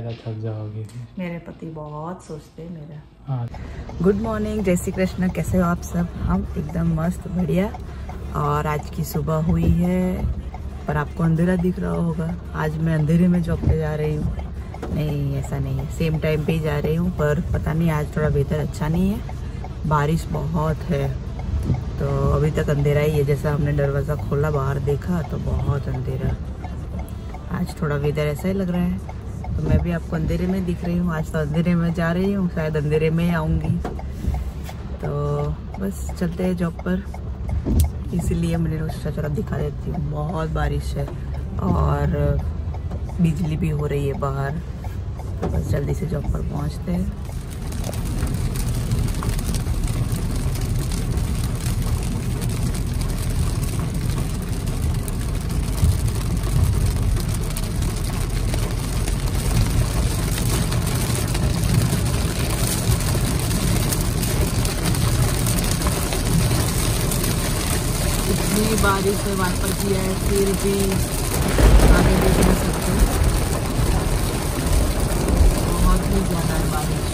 ज़्यादा थक जाओगे। मेरे पति बहुत सोचते हैं मेरा। हाँ। गुड मॉर्निंग, जय श्री कृष्ण। कैसे हो आप सब? हम एकदम मस्त बढ़िया। और आज की सुबह हुई है, पर आपको अंधेरा दिख रहा होगा। आज मैं अंधेरे में जॉब पे जा रही हूँ। नहीं, ऐसा नहीं है, सेम टाइम पे ही जा रही हूँ, पर पता नहीं आज थोड़ा वेदर अच्छा नहीं है, बारिश बहुत है, तो अभी तक अंधेरा ही है। जैसा हमने दरवाज़ा खोला बाहर देखा तो बहुत अंधेरा। आज थोड़ा वेदर ऐसा ही लग रहा है, तो मैं भी आपको अंधेरे में दिख रही हूँ। आज तो अंधेरे में जा रही हूँ, शायद अंधेरे में आऊँगी। तो बस चलते हैं जॉब पर, इसीलिए मैंने सोचा चलो दिखा देती हूँ। बहुत बारिश है और बिजली भी हो रही है बाहर, तो बस जल्दी से जॉब पर पहुँचते हैं। इतनी बारिश से वाइपर किया है, फिर भी आगे देख नहीं सकते, बहुत ही ज़्यादा है बारिश।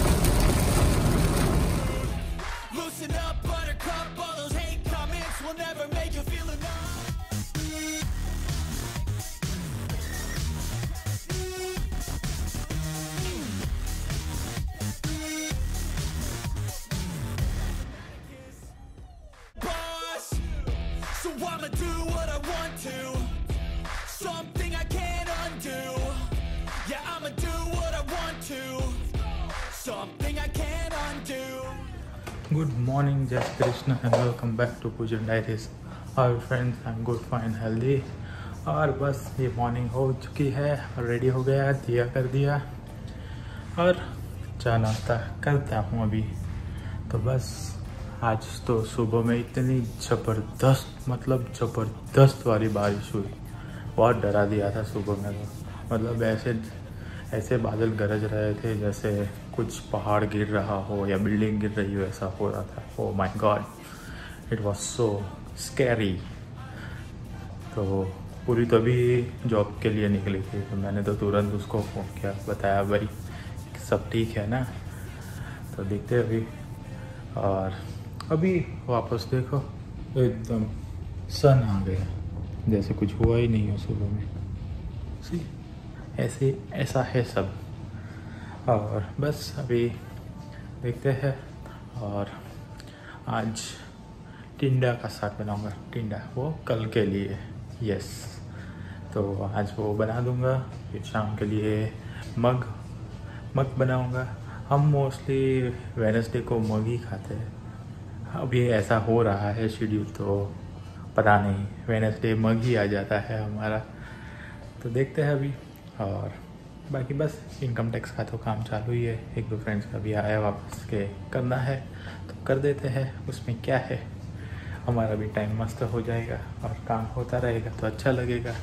I'ma do what I want to, something I can't undo. Yeah, I'ma do what I want to, something I can't undo. Good morning, Jai Shri Krishna and welcome back to Pujan Diaries. Hi friends, I'm good, fine, healthy. और बस ये morning हो चुकी है और ready हो गया, दिया कर दिया और चाय नाश्ता करता हूँ अभी। तो बस आज तो सुबह में इतनी ज़बरदस्त, मतलब ज़बरदस्त वाली बारिश हुई, बहुत डरा दिया था सुबह में। तो मतलब ऐसे बादल गरज रहे थे जैसे कुछ पहाड़ गिर रहा हो या बिल्डिंग गिर रही हो, ऐसा हो रहा था। Oh my god, it was so scary. तो पूरी तभी जॉब के लिए निकली थी, तो मैंने तो तुरंत उसको फ़ोन किया, बताया भाई सब ठीक है ना। तो देखते अभी, और अभी वापस देखो एकदम सन आ गया, जैसे कुछ हुआ ही नहीं हो सुबह में। सी ऐसा है सब। और बस अभी देखते हैं। और आज टिंडा का साग बनाऊंगा, टिंडा वो कल के लिए, यस। तो आज वो बना दूंगा, फिर शाम के लिए मग बनाऊंगा। हम मोस्टली वेडनेसडे को मग ही खाते हैं। अभी ऐसा हो रहा है शेड्यूल, तो पता नहीं वेडनेसडे मग ही आ जाता है हमारा। तो देखते हैं अभी। और बाकी बस इनकम टैक्स का तो काम चालू ही है, एक दो फ्रेंड्स का भी आया वापस के करना है तो कर देते हैं, उसमें क्या है। हमारा भी टाइम मस्त हो जाएगा और काम होता रहेगा तो अच्छा लगेगा।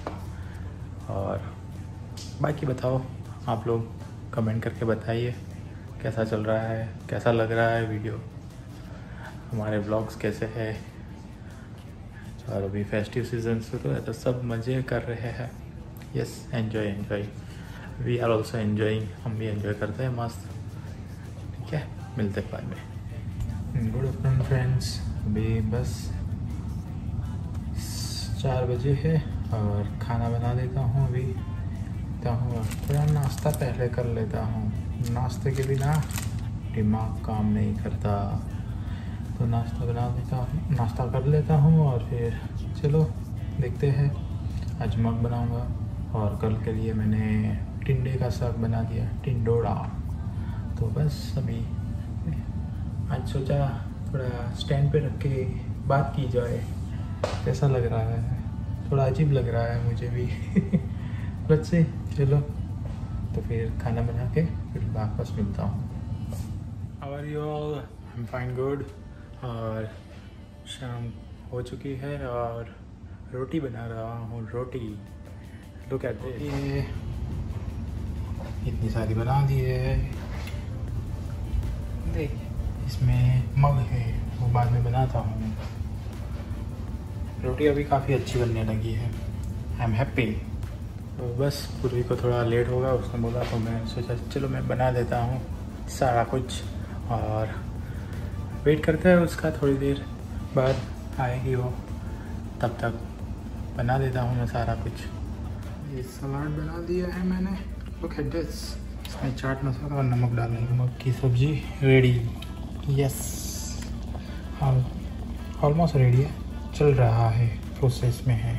और बाकी बताओ, आप लोग कमेंट करके बताइए कैसा चल रहा है, कैसा लग रहा है वीडियो, हमारे व्लॉग्स कैसे हैं। और अभी फेस्टिव सीजन से तो सब मज़े कर रहे हैं। Yes, enjoy, we are also enjoying, हम भी एंजॉय करते हैं मस्त। ठीक है, मिलते हैं बाद में। गुड आफ्टरनून फ्रेंड्स, अभी बस 4 बजे है और खाना बना देता हूँ। अभी थोड़ा नाश्ता पहले कर लेता हूँ, नाश्ते के बिना दिमाग काम नहीं करता। तो नाश्ता बना देता हूँ, नाश्ता कर लेता हूँ और फिर चलो देखते हैं। आज मग बनाऊँगा और कल के लिए मैंने टिंडे का साग बना दिया, टिंडोरा। तो बस अभी आज सोचा थोड़ा स्टैंड पे रख के बात की जाए, कैसा लग रहा है, थोड़ा अजीब लग रहा है मुझे भी। बस से चलो, तो फिर खाना बना के फिर वापस मिलता हूँ। How are you all? I am fine, good. और शाम हो चुकी है और रोटी बना रहा हूँ, रोटी। लुक एट दिस, इतनी सारी बना दी है। देख, इसमें मग है, वो बाद में बनाता हूँ मैं। रोटी अभी काफ़ी अच्छी बनने लगी है, आई एम हैप्पी। तो बस पूर्वी को थोड़ा लेट होगा, उसने बोला, तो मैं सोचा चलो मैं बना देता हूँ सारा कुछ, और वेट करते हैं उसका, थोड़ी देर बाद आएगी वो, तब तक बना देता हूँ मैं सारा कुछ। ये सलाद बना दिया है मैंने, लुक एट दिस। इसमें चाट मसाला और नमक डालेंगे। नमक की सब्जी रेडी, यस, ऑलमोस्ट रेडी है, चल रहा है, प्रोसेस में है।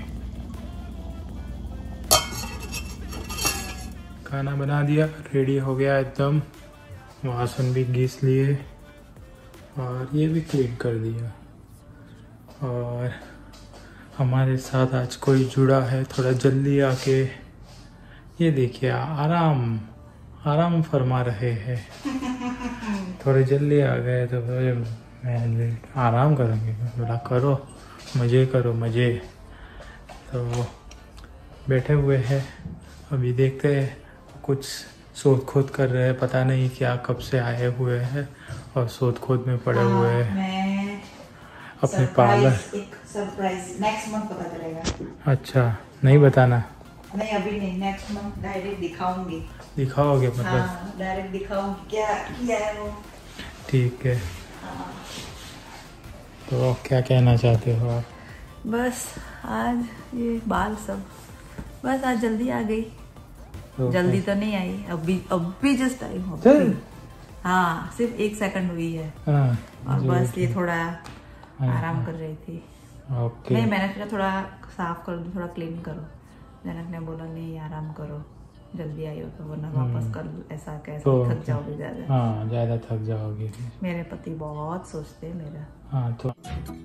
खाना बना दिया, रेडी हो गया एकदम, वासन भी घिस लिए और ये भी क्लीन कर दिया। और हमारे साथ आज कोई जुड़ा है, थोड़ा जल्दी आके, ये देखिए आराम फरमा रहे हैं। थोड़े जल्दी आ गए तो मैं आराम करेंगे, बोला करो मज़े। तो बैठे हुए हैं, अभी देखते हैं, कुछ शोध खोद कर रहे हैं, पता नहीं क्या कब से आए हुए हैं और शोध खोद में पड़े हुए हैं अपने पार्लर। एक सरप्राइज नेक्स्ट मंथ पता चलेगा। अच्छा, नहीं बताना? नहीं अभी नहीं, नेक्स्ट मंथ डायरेक्ट दिखाऊंगी। दिखाओगे मतलब? हाँ, डायरेक्ट दिखाऊंगी क्या किया है वो। ठीक है। हाँ। तो क्या कहना चाहते हो आप? बस आज ये बाल सब, बस आज जल्दी आ गई। जल्दी तो नहीं आई, अभी जस्ट आई हूँ। हाँ, सिर्फ 1 सेकंड हुई है। और बस ये थोड़ा आराम कर रही थी। ओके। नहीं, मैंने सोचा थोड़ा साफ कर दो, थोड़ा क्लीन करो। जनक ने बोला नहीं आराम करो, जल्दी आई हो तो, वरना वापस कर ऐसा कैसे तो थक जाओगे ज्यादा। हाँ, ज्यादा थक जाओगे। मेरे पति बहुत सोचते हैं मेरा। हाँ, तो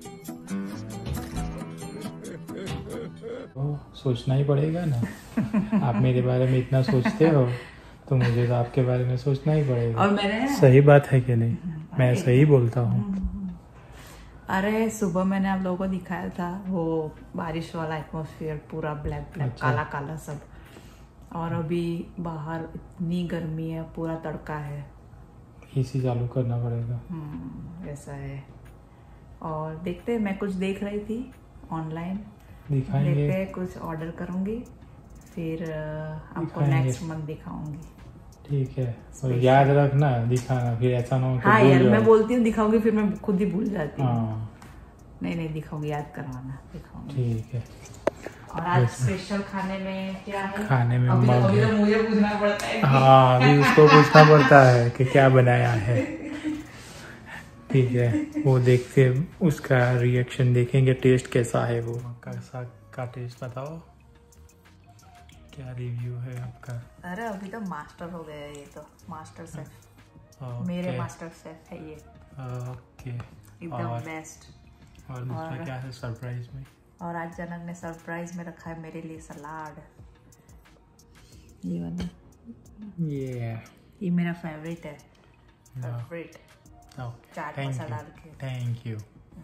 सोचना ही पड़ेगा ना। आप मेरे बारे में इतना सोचते हो तो मुझे तो आपके बारे में सोचना ही पड़ेगा। और मैंने, सही बात है कि नहीं? मैं सही बोलता हूँ। अरे सुबह मैंने आप लोगों को दिखाया था वो बारिश वाला एटमॉस्फेयर, पूरा ब्लैक अच्छा। काला काला सब, और अभी बाहर इतनी गर्मी है, पूरा तड़का है। एसी चालू करना पड़ेगा। ऐसा है। और देखते, मैं कुछ देख रही थी ऑनलाइन, दिखाएंगे, देखते हैं, कुछ ऑर्डर करूंगी, फिर आपको नेक्स्ट मंथ दिखाऊंगी। ठीक है, और याद रखना दिखाना, फिर ऐसा ना हो कि हाँ भूल यार, जाओ। मैं बोलती हूँ दिखाऊंगी, फिर मैं खुद ही भूल जाती हूँ। हाँ, नहीं दिखाऊंगी, याद करवाना, दिखाऊंगी। ठीक है। और आज स्पेशल खाने में क्या है? खाने में अभी मग तो मुझे पूछना पड़ता है। हाँ, अभी उसको पूछना पड़ता है कि क्या बनाया है। ठीक है, वो देख के उसका रिएक्शन देखेंगे, टेस्ट कैसा है। वो मक्का साग का टेस्ट बताओ, क्या रिव्यू है आपका? अरे अभी तो मास्टर हो गया ये तो, मास्टर शेफ। मेरे मास्टर शेफ है ये। ओके, एकदम बेस्ट। और दूसरा क्या है सरप्राइज में? और आज जनक ने सरप्राइज में रखा है मेरे लिए सलाद, ये वाला। ये मेरा फेवरेट है, फेवरेट। चाट मसाला डाल के। Thank you.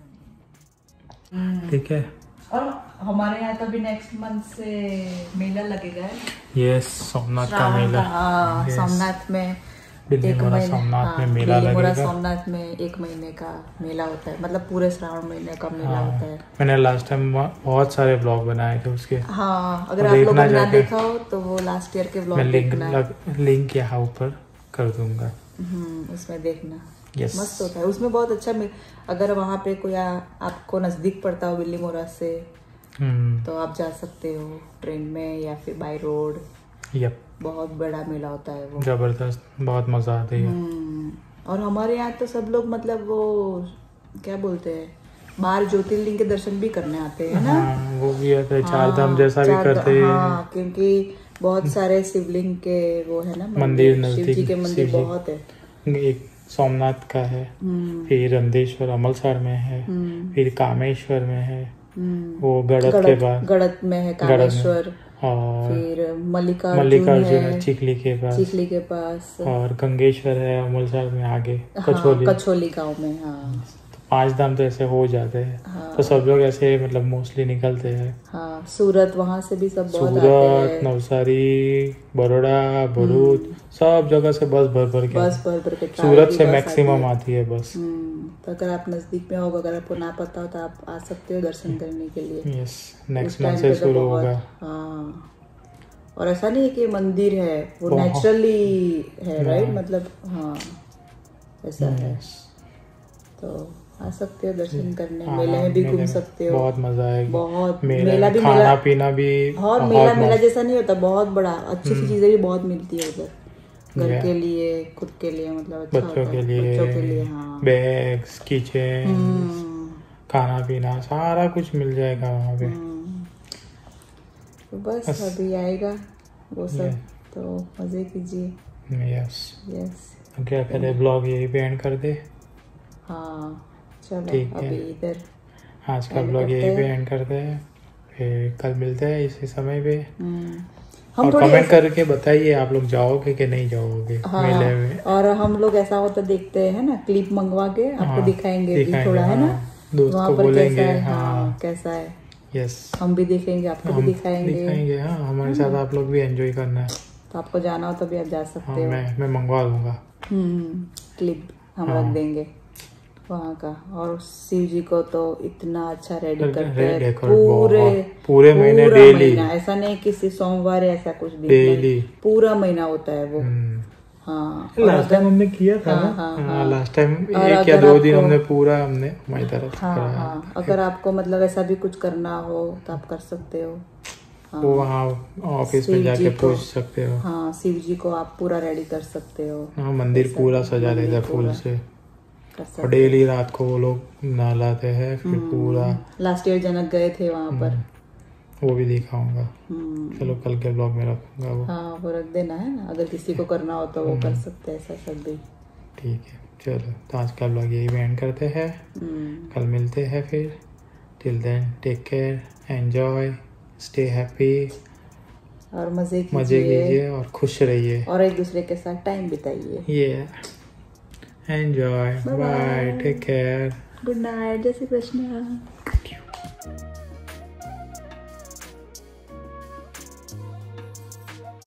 ठीक है। और हमारे यहाँ तो भी नेक्स्ट मंथ से मेला लगेगा। यस, सोमनाथ का मेला। हाँ, सोमनाथ में बिल्लीमोरा सोमनाथ में मेला लगेगा। सोमनाथ में 1 महीने का मेला होता है, मतलब पूरे श्रावण महीने का मेला होता है। मैंने लास्ट टाइम बहुत सारे ब्लॉग बनाए थे उसके। हाँ, अगर आप लोगों ने ना देखा हो तो वो लास्ट ईयर के ब्लॉग देखना। लिंक यहाँ ऊपर कर दूंगा, उसमें देखना। yes. मस्त होता है उसमें, बहुत अच्छा। अगर वहाँ पे कोई आपको नजदीक पड़ता हो बिल्लीमोरा से, तो आप जा सकते हो ट्रेन में या फिर बाय रोड। यप, बहुत बड़ा मेला होता है वो, जबरदस्त, बहुत मजा आती है। और हमारे यहाँ तो सब लोग, मतलब वो क्या बोलते हैं, 12 ज्योतिर्लिंग के दर्शन भी करने आते हैं ना। हाँ, वो भी आता है, 4 धाम जैसा भी करते हैं। हाँ, क्योंकि बहुत सारे शिवलिंग के वो है ना मंदिर, शिव जी के मंदिर बहुत है। एक सोमनाथ का है, फिर रंदेश्वर अमलसार में है, फिर कामेश्वर में है, वो गड़त के बाद गड़त में है कामेश्वर, और फिर मल्लिकार्जुन है चिखली के पास, और गंगेश्वर है अमलसार में आगे, कछोली गांव में। हाँ, 5 धाम तो ऐसे हो जाते हैं। हाँ। तो सब लोग ऐसे मतलब मोस्टली निकलते हैं। हाँ, सूरत वहाँ से भी सब बहुत आते हैं। सूरत, नवसारी, बड़ौदा, भरूच, सब जगह से बस भर के सूरत से मैक्सिमम आती है बस। तो अगर आप नजदीक में हो, अगर आपको ना पता हो तो आप आ सकते हो दर्शन करने के लिए। यस, नेक्स्ट मंथ से शुरू होगा। हाँ, और ऐसा नहीं है कि मंदिर है, वो नेचुरली है, राइट, मतलब हाँ ऐसा है। तो आ सकते हो दर्शन करने, मेले में भी घूम सकते हो, बहुत मजा आएगा। बहुत मेला भी, खाना पीना भी, और मेला जैसा नहीं होता, बहुत बड़ा, अच्छी सी चीजें भी बहुत मिलती है उधर, घर के लिए, खुद के लिए, मतलब अच्छा बच्चों के लिए, हाँ, बैग्स, किचन, खाना पीना सारा कुछ मिल जाएगा वहाँ पे। तो बस अभी आएगा वो सब, तो मजे कीजिए। यस यस, क्या करे, ब्लॉग यही पे एंड कर दे। हाँ चलो अभी इधर आज का ब्लॉग यही पे एंड करते हैं, फिर कल मिलते हैं इसी समय पे। हम और कमेंट करके बताइए आप लोग जाओगे कि नहीं जाओगे मेले में। और हम लोग ऐसा होता देखते हैं ना, क्लिप मंगवा के आपको दिखाएंगे भी थोड़ा, है ना, दोस्त को बोलेंगे कैसा है। यस, हम भी देखेंगे, आपको भी दिखाएंगे। हाँ, हमारे साथ आप लोग भी एंजॉय करना है। तो आपको जाना हो तो भी आप जा सकते हो। मैं मंगवा लूंगा क्लिप हम रख देंगे वहाँ का। और शिव जी को तो इतना अच्छा रेडी करते हैं पूरे महीने, डेली, ऐसा नहीं किसी सोमवार ऐसा कुछ दिन, डेली पूरा महीना होता है वो। हाँ, लास्ट टाइम हमने किया था ना, लास्ट टाइम 1 या 2 दिन हमने हमारी तरफ हाँ, अगर आपको मतलब ऐसा भी कुछ करना हो तो आप कर सकते हो। वो वहाँ ऑफिस में जाके पूछ सकते हो। हाँ, शिव जी को आप पूरा रेडी कर सकते हो। हाँ, मंदिर पूरा सजा देता है फूल से, और डेली रात को वो लोग नहलाते हैं, फिर पूरा। लास्ट ईयर जनक गए थे वहाँ पर, वो भी दिखाऊंगा। चलो कल के ब्लॉग में रखूंगा वो। हाँ, वो रख देना है ना, अगर किसी को करना हो तो वो कर सकते हैं, ऐसा सब भी। ठीक है, चलो तो आज का ब्लॉग यही एंड करते हैं, कल मिलते हैं फिर। Till then take care, enjoy, stay happy, और मजे कीजिए और खुश रहिए, और एक दूसरे के साथ टाइम बिताइए। Enjoy, bye, take care, good night, जय श्री कृष्ण।